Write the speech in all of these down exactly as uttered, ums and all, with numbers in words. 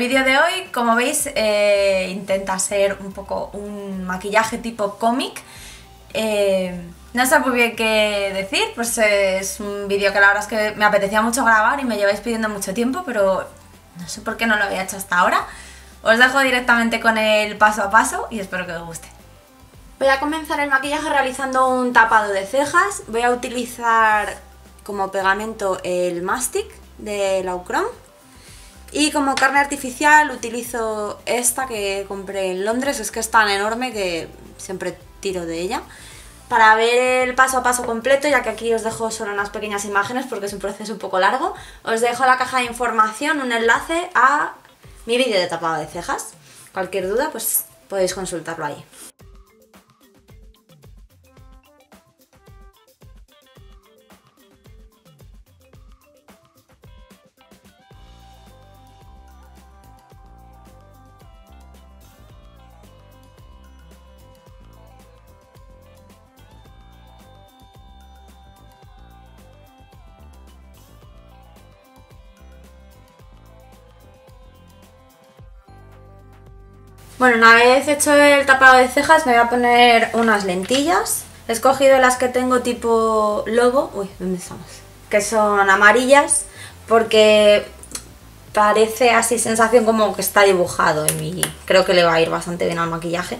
vídeo de hoy, como veis, eh, intenta ser un poco un maquillaje tipo cómic. Eh, no sé muy bien qué decir, pues es un vídeo que la verdad es que me apetecía mucho grabar y me lleváis pidiendo mucho tiempo, pero no sé por qué no lo había hecho hasta ahora. Os dejo directamente con el paso a paso y espero que os guste. Voy a comenzar el maquillaje realizando un tapado de cejas. Voy a utilizar como pegamento el Mastic de Lancôme. Y como carne artificial utilizo esta que compré en Londres, es que es tan enorme que siempre tiro de ella. Para ver el paso a paso completo, ya que aquí os dejo solo unas pequeñas imágenes porque es un proceso un poco largo, os dejo en la caja de información un enlace a mi vídeo de tapado de cejas. Cualquier duda, pues podéis consultarlo ahí. Bueno, una vez hecho el tapado de cejas me voy a poner unas lentillas. He escogido las que tengo tipo lobo, uy, ¿dónde estamos? Que son amarillas porque parece así sensación como que está dibujado y creo que le va a ir bastante bien al maquillaje.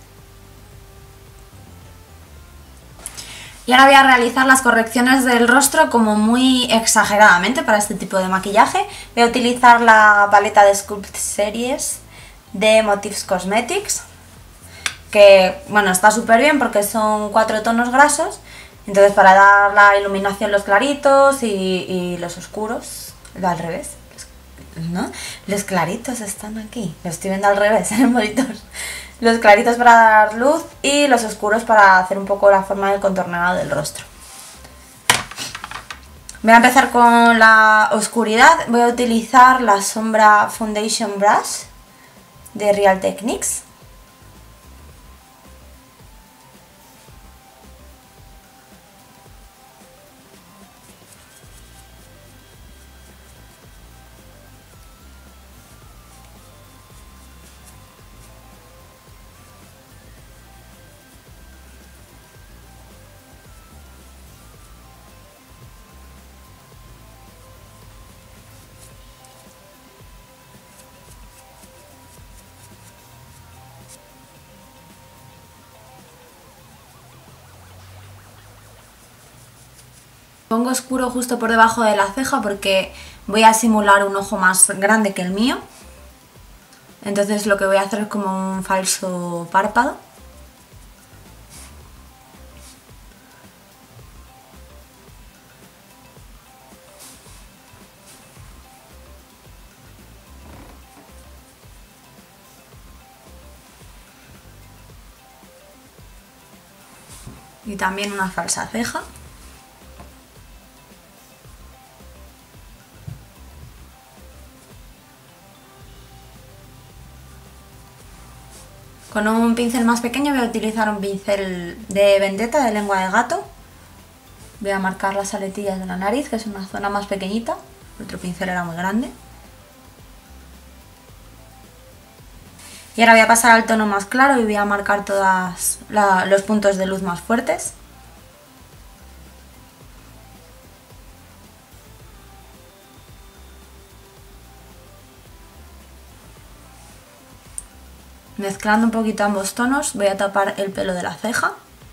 Y ahora voy a realizar las correcciones del rostro como muy exageradamente para este tipo de maquillaje. Voy a utilizar la paleta de Sculpt Series de Motifs Cosmetics, que bueno, está súper bien porque son cuatro tonos grasos, entonces para dar la iluminación los claritos y, y los oscuros, al revés, ¿no? Los claritos están aquí, lo estoy viendo al revés en el monitor. Los claritos para dar luz y los oscuros para hacer un poco la forma del contorneado del rostro. Voy a empezar con la oscuridad. Voy a utilizar la sombra Foundation Brush de Real Techniques. Pongo oscuro justo por debajo de la ceja porque voy a simular un ojo más grande que el mío. Entonces lo que voy a hacer es como un falso párpado. Y también una falsa ceja. Con un pincel más pequeño voy a utilizar un pincel de Vendetta de lengua de gato. Voy a marcar las aletillas de la nariz, que es una zona más pequeñita. El otro pincel era muy grande. Y ahora voy a pasar al tono más claro y voy a marcar todos los puntos de luz más fuertes. Mezclando un poquito ambos tonos voy a tapar el pelo de la ceja.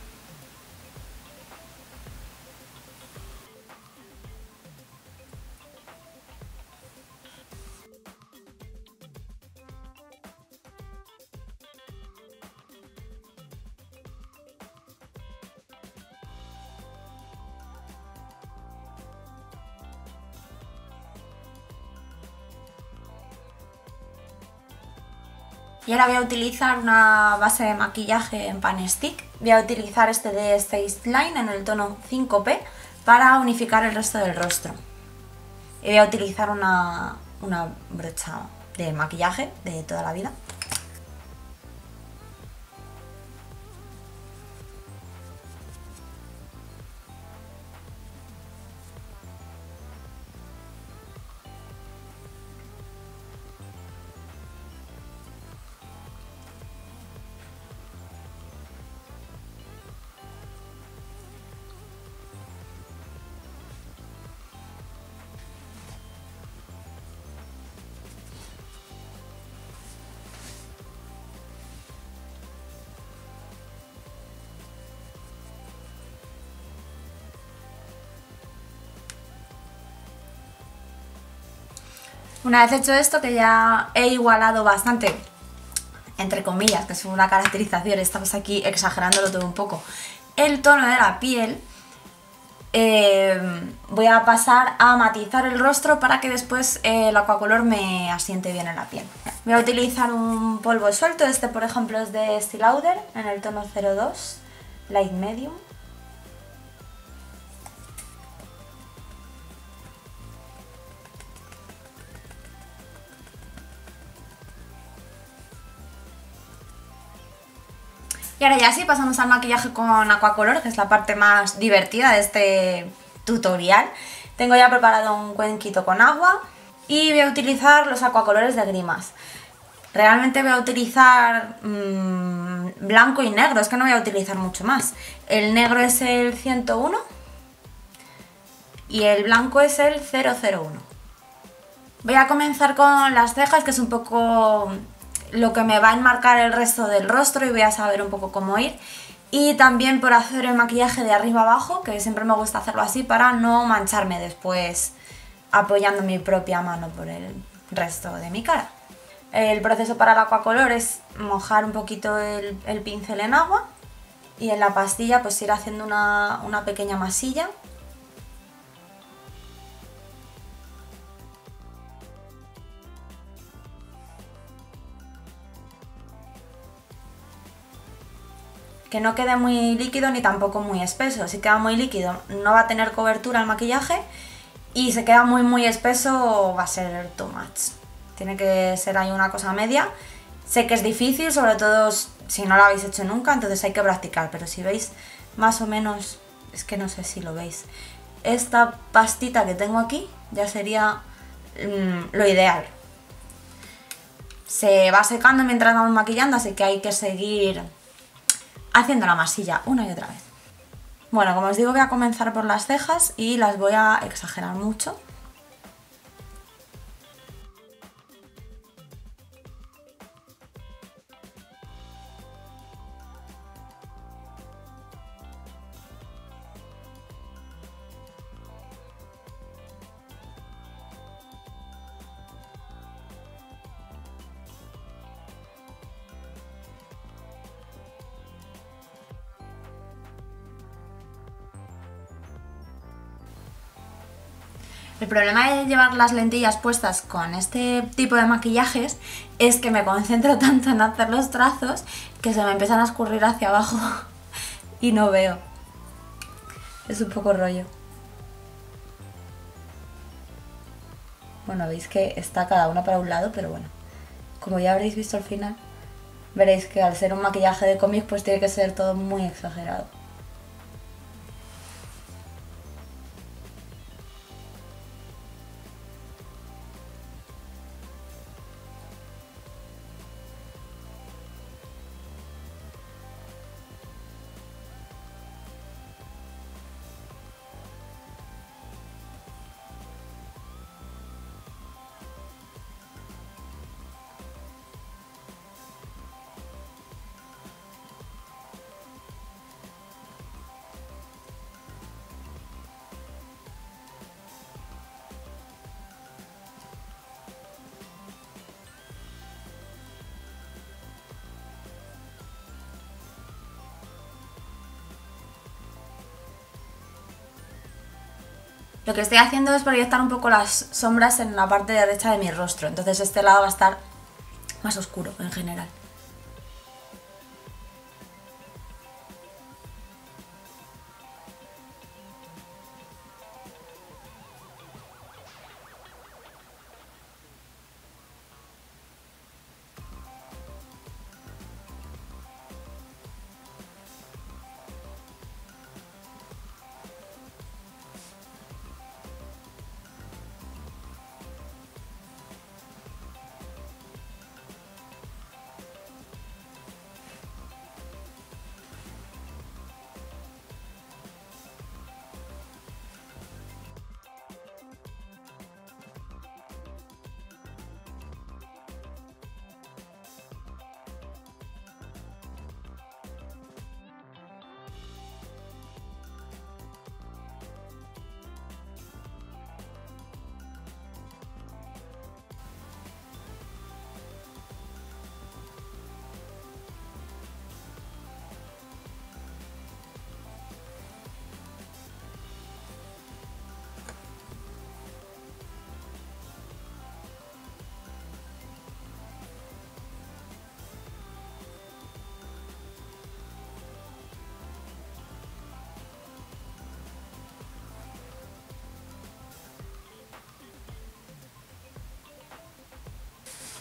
Y ahora voy a utilizar una base de maquillaje en Pan Stick. Voy a utilizar este de Staged Line en el tono cinco P para unificar el resto del rostro. Y voy a utilizar una, una brocha de maquillaje de toda la vida. Una vez hecho esto, que ya he igualado bastante, entre comillas, que es una caracterización, estamos aquí exagerándolo todo un poco, el tono de la piel, eh, voy a pasar a matizar el rostro para que después eh, el aquacolor me asiente bien en la piel. Voy a utilizar un polvo suelto, este por ejemplo es de Estée Lauder, en el tono cero dos, Light Medium. Y ahora ya sí, pasamos al maquillaje con aquacolor, que es la parte más divertida de este tutorial. Tengo ya preparado un cuenquito con agua y voy a utilizar los aquacolores de Grimace. Realmente voy a utilizar mmm, blanco y negro, es que no voy a utilizar mucho más. El negro es el ciento uno y el blanco es el cero cero uno. Voy a comenzar con las cejas, que es un poco lo que me va a enmarcar el resto del rostro y voy a saber un poco cómo ir. Y también por hacer el maquillaje de arriba abajo, que siempre me gusta hacerlo así para no mancharme después apoyando mi propia mano por el resto de mi cara. El proceso para el aquacolor es mojar un poquito el, el pincel en agua y en la pastilla pues ir haciendo una, una pequeña masilla. Que no quede muy líquido ni tampoco muy espeso. Si queda muy líquido no va a tener cobertura el maquillaje y si queda muy muy espeso va a ser too much. Tiene que ser ahí una cosa media. Sé que es difícil, sobre todo si no lo habéis hecho nunca, entonces hay que practicar, pero si veis más o menos, es que no sé si lo veis, esta pastita que tengo aquí ya sería mmm, lo ideal. Se va secando mientras vamos maquillando, así que hay que seguir haciendo la masilla una y otra vez. Bueno, como os digo, voy a comenzar por las cejas y las voy a exagerar mucho. El problema de llevar las lentillas puestas con este tipo de maquillajes es que me concentro tanto en hacer los trazos que se me empiezan a escurrir hacia abajo y no veo. Es un poco rollo. Bueno, veis que está cada una para un lado, pero bueno, como ya habréis visto al final, veréis que al ser un maquillaje de cómic pues tiene que ser todo muy exagerado. Lo que estoy haciendo es proyectar un poco las sombras en la parte derecha de mi rostro, entonces este lado va a estar más oscuro en general.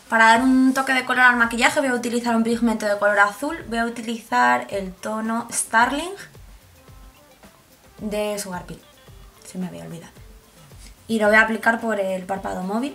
Para dar un toque de color al maquillaje voy a utilizar un pigmento de color azul. Voy a utilizar el tono Starling de Sugar Pill. Se me había olvidado. Y lo voy a aplicar por el párpado móvil.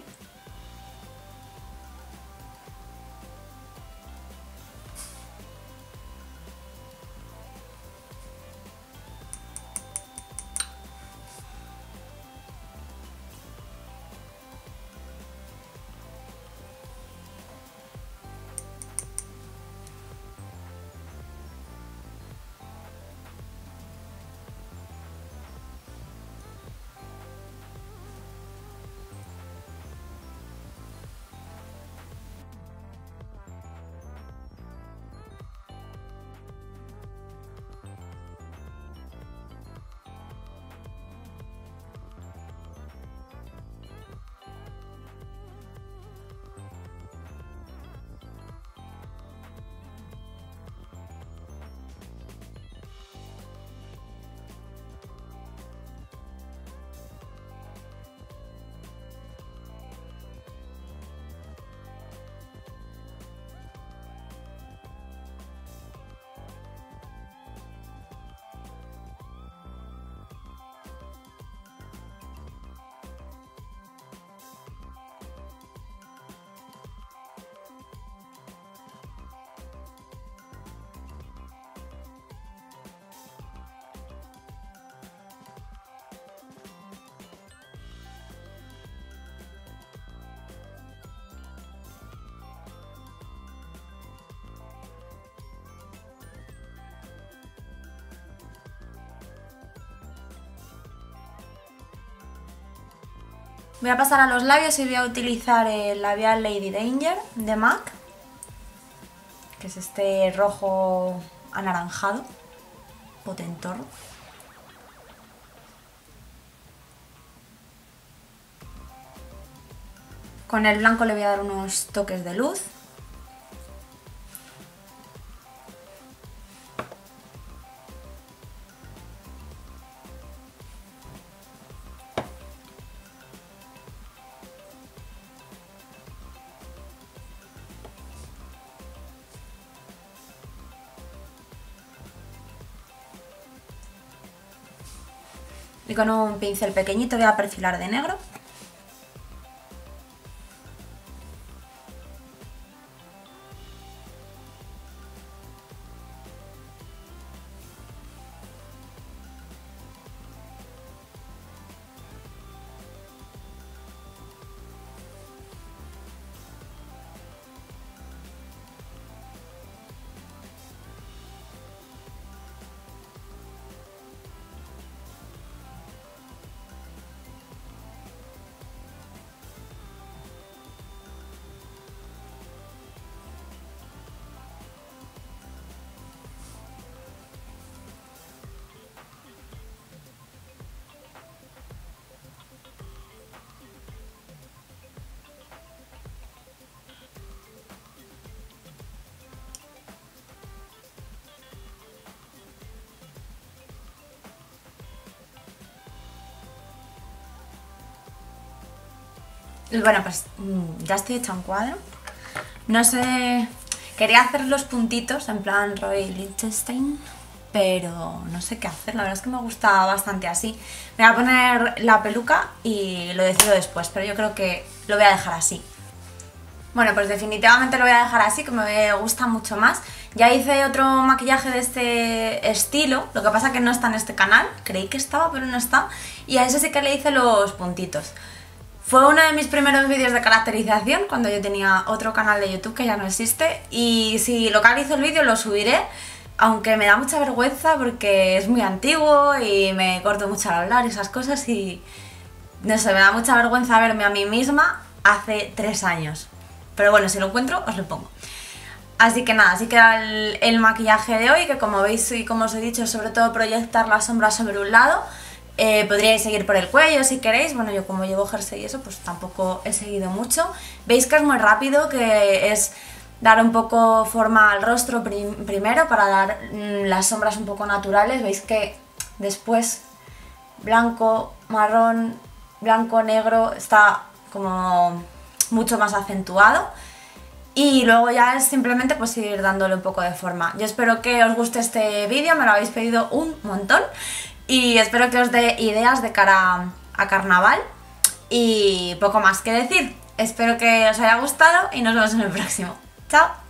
Voy a pasar a los labios y voy a utilizar el labial Lady Danger de MAC, que es este rojo anaranjado, potentor. Con el blanco le voy a dar unos toques de luz. Y con un pincel pequeñito voy a perfilar de negro. Y bueno, pues ya estoy hecha un cuadro. No sé, quería hacer los puntitos en plan Roy Lichtenstein, pero no sé qué hacer. La verdad es que me gusta bastante así. Me voy a poner la peluca y lo decido después, pero yo creo que lo voy a dejar así. Bueno, pues definitivamente lo voy a dejar así, que me gusta mucho más. Ya hice otro maquillaje de este estilo, lo que pasa que no está en este canal. Creí que estaba, pero no está. Y a ese sí que le hice los puntitos. Fue uno de mis primeros vídeos de caracterización cuando yo tenía otro canal de YouTube que ya no existe, y si localizo el vídeo lo subiré, aunque me da mucha vergüenza porque es muy antiguo y me corto mucho al hablar y esas cosas, y no sé, me da mucha vergüenza verme a mí misma hace tres años. Pero bueno, si lo encuentro os lo pongo. Así que nada, así queda el, el maquillaje de hoy, que como veis y como os he dicho, sobre todo proyectar la sombra sobre un lado. Eh, podríais seguir por el cuello si queréis. Bueno, yo como llevo jersey y eso, pues tampoco he seguido mucho. Veis que es muy rápido, que es dar un poco forma al rostro prim primero para dar mmm, las sombras un poco naturales. Veis que después blanco, marrón, blanco, negro, está como mucho más acentuado. Y luego ya es simplemente pues ir dándole un poco de forma. Yo espero que os guste este vídeo, me lo habéis pedido un montón. Y espero que os dé ideas de cara a carnaval. Y poco más que decir. Espero que os haya gustado y nos vemos en el próximo. ¡Chao!